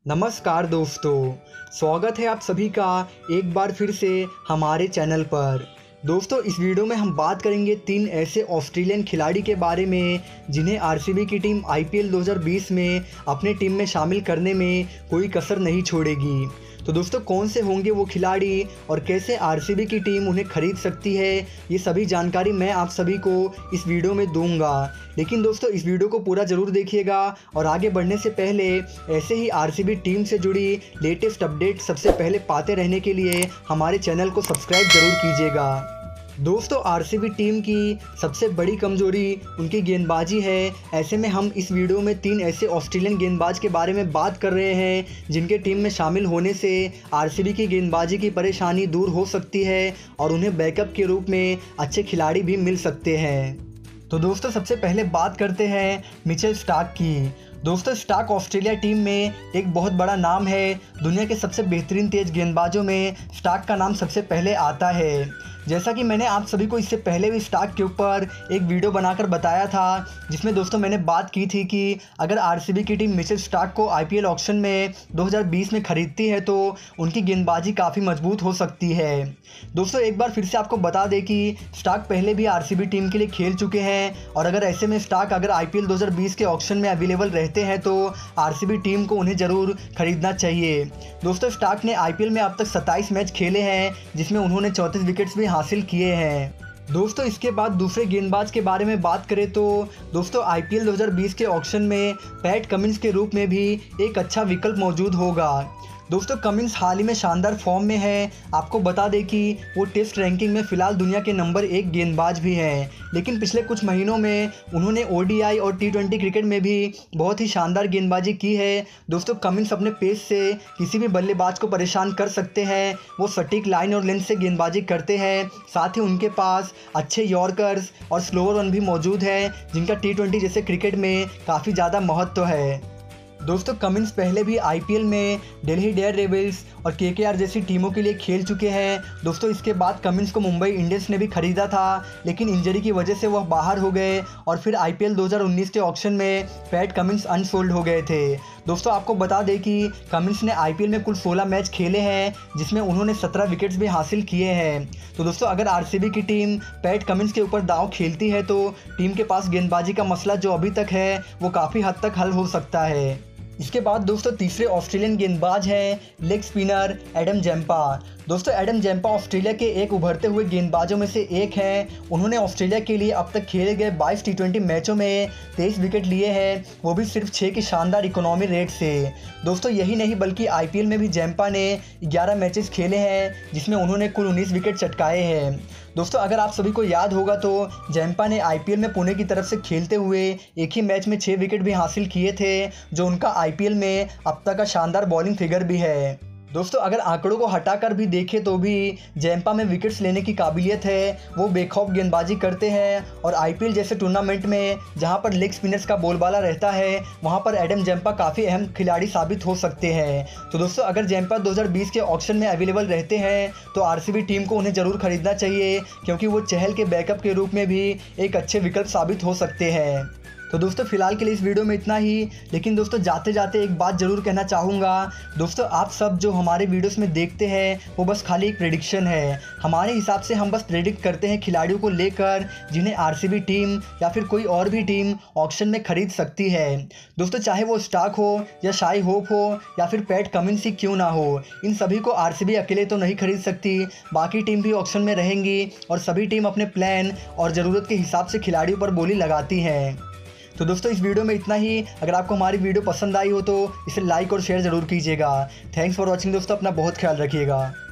नमस्कार दोस्तों, स्वागत है आप सभी का एक बार फिर से हमारे चैनल पर। दोस्तों, इस वीडियो में हम बात करेंगे 3 ऐसे ऑस्ट्रेलियन खिलाड़ी के बारे में जिन्हें आरसीबी की टीम आईपीएल 2020 में अपने टीम में शामिल करने में कोई कसर नहीं छोड़ेगी। तो दोस्तों, कौन से होंगे वो खिलाड़ी और कैसे आरसीबी की टीम उन्हें खरीद सकती है, ये सभी जानकारी मैं आप सभी को इस वीडियो में दूंगा। लेकिन दोस्तों, इस वीडियो को पूरा ज़रूर देखिएगा और आगे बढ़ने से पहले ऐसे ही आरसीबी टीम से जुड़ी लेटेस्ट अपडेट सबसे पहले पाते रहने के लिए हमारे चैनल को सब्सक्राइब जरूर कीजिएगा। दोस्तों, आरसीबी टीम की सबसे बड़ी कमजोरी उनकी गेंदबाजी है। ऐसे में हम इस वीडियो में 3 ऐसे ऑस्ट्रेलियन गेंदबाज के बारे में बात कर रहे हैं जिनके टीम में शामिल होने से आरसीबी की गेंदबाजी की परेशानी दूर हो सकती है और उन्हें बैकअप के रूप में अच्छे खिलाड़ी भी मिल सकते हैं। तो दोस्तों, सबसे पहले बात करते हैं मिचेल स्टार्क की। दोस्तों, स्टार्क ऑस्ट्रेलिया टीम में एक बहुत बड़ा नाम है। दुनिया के सबसे बेहतरीन तेज गेंदबाजों में स्टार्क का नाम सबसे पहले आता है। जैसा कि मैंने आप सभी को इससे पहले भी स्टार्क के ऊपर एक वीडियो बनाकर बताया था, जिसमें दोस्तों मैंने बात की थी कि अगर आरसीबी की टीम मिचेल स्टार्क को आईपीएल ऑक्शन में 2020 में खरीदती है तो उनकी गेंदबाजी काफ़ी मजबूत हो सकती है। दोस्तों, एक बार फिर से आपको बता दें कि स्टार्क पहले भी आरसीबी टीम के लिए खेल चुके हैं और अगर ऐसे में स्टार्क अगर आईपीएल 2020 के ऑक्शन में अवेलेबल रहते हैं तो आरसीबी टीम को उन्हें ज़रूर खरीदना चाहिए। दोस्तों, स्टार्क ने आईपीएल में अब तक 27 मैच खेले हैं जिसमें उन्होंने 34 विकेट्स भी हासिल किए हैं। दोस्तों, इसके बाद दूसरे गेंदबाज के बारे में बात करें तो दोस्तों आईपीएल 2020 के ऑक्शन में पैट कमिंस के रूप में भी एक अच्छा विकल्प मौजूद होगा। दोस्तों, कमिंस हाल ही में शानदार फॉर्म में है। आपको बता दें कि वो टेस्ट रैंकिंग में फ़िलहाल दुनिया के नंबर 1 गेंदबाज भी हैं, लेकिन पिछले कुछ महीनों में उन्होंने ओडीआई और टी20 क्रिकेट में भी बहुत ही शानदार गेंदबाजी की है। दोस्तों, कमिंस अपने पेस से किसी भी बल्लेबाज को परेशान कर सकते हैं। वो सटीक लाइन और लेंथ से गेंदबाजी करते हैं। साथ ही उनके पास अच्छे यॉर्कर्स और स्लोअर रन भी मौजूद है, जिनका टी20 जैसे क्रिकेट में काफ़ी ज़्यादा महत्व है। दोस्तों, कमिंस पहले भी आईपीएल में दिल्ली डेयरडेविल्स और केकेआर जैसी टीमों के लिए खेल चुके हैं। दोस्तों, इसके बाद कमिंस को मुंबई इंडियंस ने भी खरीदा था, लेकिन इंजरी की वजह से वह बाहर हो गए और फिर आईपीएल 2019 के ऑक्शन में पैट कमिंस अनसोल्ड हो गए थे। दोस्तों, आपको बता दें कि कमिंस ने आईपीएल में कुल 16 मैच खेले हैं जिसमें उन्होंने 17 विकेट्स भी हासिल किए हैं। तो दोस्तों, अगर आरसीबी की टीम पैट कमिंस के ऊपर दांव खेलती है तो टीम के पास गेंदबाजी का मसला जो अभी तक है वो काफ़ी हद तक हल हो सकता है। इसके बाद दोस्तों तीसरे ऑस्ट्रेलियन गेंदबाज हैं लेग स्पिनर एडम जैम्पा। दोस्तों, एडम जैम्पा ऑस्ट्रेलिया के एक उभरते हुए गेंदबाजों में से एक हैं। उन्होंने ऑस्ट्रेलिया के लिए अब तक खेले गए 22 टी20 मैचों में 23 विकेट लिए हैं, वो भी सिर्फ 6 की शानदार इकोनॉमी रेट से। दोस्तों, यही नहीं बल्कि आईपीएल में भी जैम्पा ने 11 मैचेस खेले हैं जिसमें उन्होंने कुल 19 विकेट चटकाए हैं। दोस्तों, अगर आप सभी को याद होगा तो जैम्पा ने आईपीएल में पुणे की तरफ से खेलते हुए एक ही मैच में 6 विकेट भी हासिल किए थे, जो उनका आईपीएल में अब तक का शानदार बॉलिंग फिगर भी है। दोस्तों, अगर आंकड़ों को हटाकर भी देखें तो भी जैम्पा में विकेट्स लेने की काबिलियत है। वो बेखौफ गेंदबाजी करते हैं और आईपीएल जैसे टूर्नामेंट में जहां पर लेग स्पिनर्स का बोलबाला रहता है वहां पर एडम जैम्पा काफ़ी अहम खिलाड़ी साबित हो सकते हैं। तो दोस्तों, अगर जैम्पा 2020 के ऑक्शन में अवेलेबल रहते हैं तो आरसीबी टीम को उन्हें ज़रूर खरीदना चाहिए, क्योंकि वो चहल के बैकअप के रूप में भी एक अच्छे विकल्प साबित हो सकते हैं। तो दोस्तों, फिलहाल के लिए इस वीडियो में इतना ही। लेकिन दोस्तों, जाते जाते एक बात ज़रूर कहना चाहूँगा। दोस्तों, आप सब जो हमारे वीडियोस में देखते हैं वो बस खाली एक प्रेडिक्शन है। हमारे हिसाब से हम बस प्रेडिक्ट करते हैं खिलाड़ियों को लेकर जिन्हें आरसीबी टीम या फिर कोई और भी टीम ऑक्शन में खरीद सकती है। दोस्तों, चाहे वो स्टार्क हो या शाई होप हो या फिर पैट कमिंस ही क्यों ना हो, इन सभी को आरसीबी अकेले तो नहीं खरीद सकती। बाकी टीम भी ऑक्शन में रहेंगी और सभी टीम अपने प्लान और ज़रूरत के हिसाब से खिलाड़ियों पर बोली लगाती हैं। तो दोस्तों, इस वीडियो में इतना ही। अगर आपको हमारी वीडियो पसंद आई हो तो इसे लाइक और शेयर ज़रूर कीजिएगा। थैंक्स फॉर वॉचिंग दोस्तों, अपना बहुत ख्याल रखिएगा।